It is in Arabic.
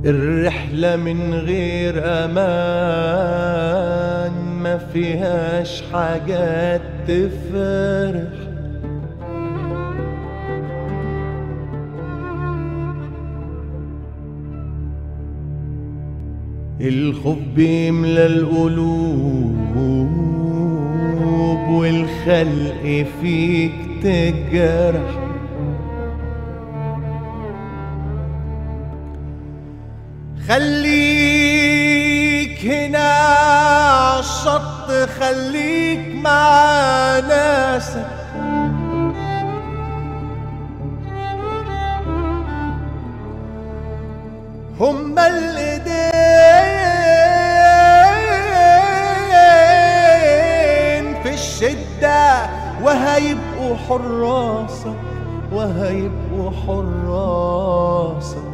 الرحلة من غير أمان ما فيهاش حاجات تفرح. الخوف بيملى القلوب والخلق فيك تجرح. خليك هنا عالشط، خليك مع ناسك، هما الايدين في الشدة وهيبقوا حراسك، وهيبقوا حراسك.